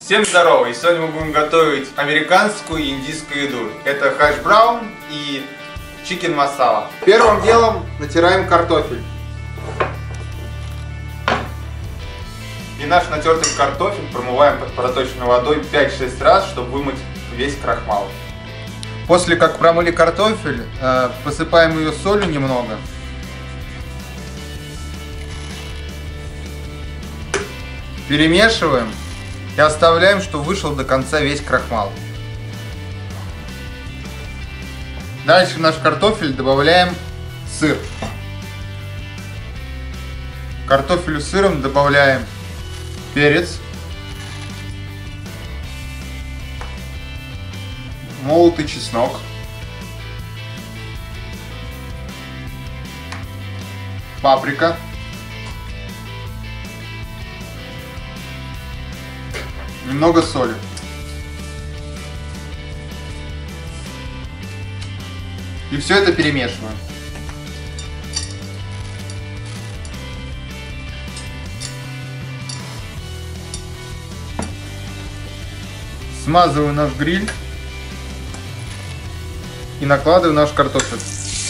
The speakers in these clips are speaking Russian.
Всем здорово! И сегодня мы будем готовить американскую и индийскую еду. Это хэш-браун и чикен масала. Первым делом натираем картофель. И наш натертый картофель промываем под проточной водой 5-6 раз, чтобы вымыть весь крахмал. После как промыли картофель, посыпаем ее солью немного. Перемешиваем и оставляем, чтобы вышел до конца весь крахмал. Дальше в наш картофель добавляем сыр. К картофелю с сыром добавляем перец, молотый чеснок, паприка, немного соли. И все это перемешиваем. Смазываю наш гриль и накладываю наш картофель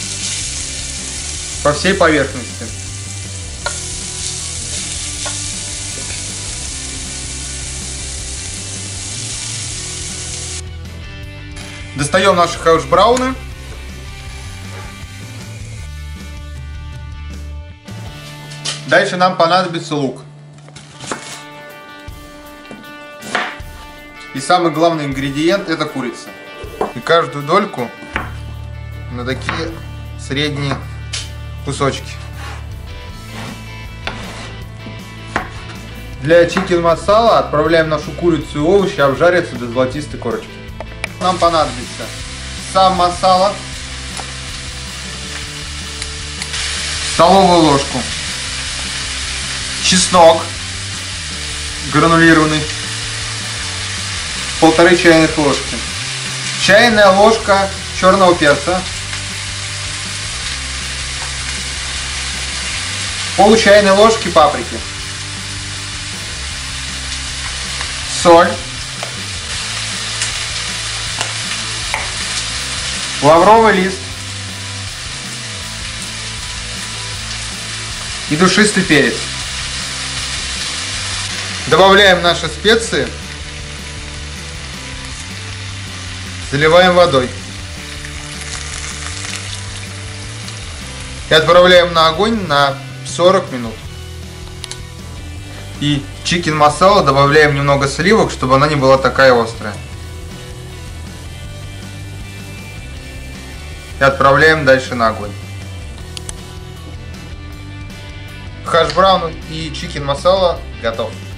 по всей поверхности. Достаем наши хэш-брауны. Дальше нам понадобится лук. И самый главный ингредиент — это курица. И каждую дольку на такие средние кусочки. Для чикен масала отправляем нашу курицу и овощи обжариться до золотистой корочки. Нам понадобится сам масала, столовую ложку, чеснок гранулированный, 1,5 чайных ложки, чайная ложка черного перца, пол чайной ложки паприки, соль, лавровый лист и душистый перец. Добавляем наши специи, заливаем водой и отправляем на огонь на 40 минут. И чикен масала добавляем немного сливок, чтобы она не была такая острая. И отправляем дальше на огонь. Хэш-браун и чикен масала готов.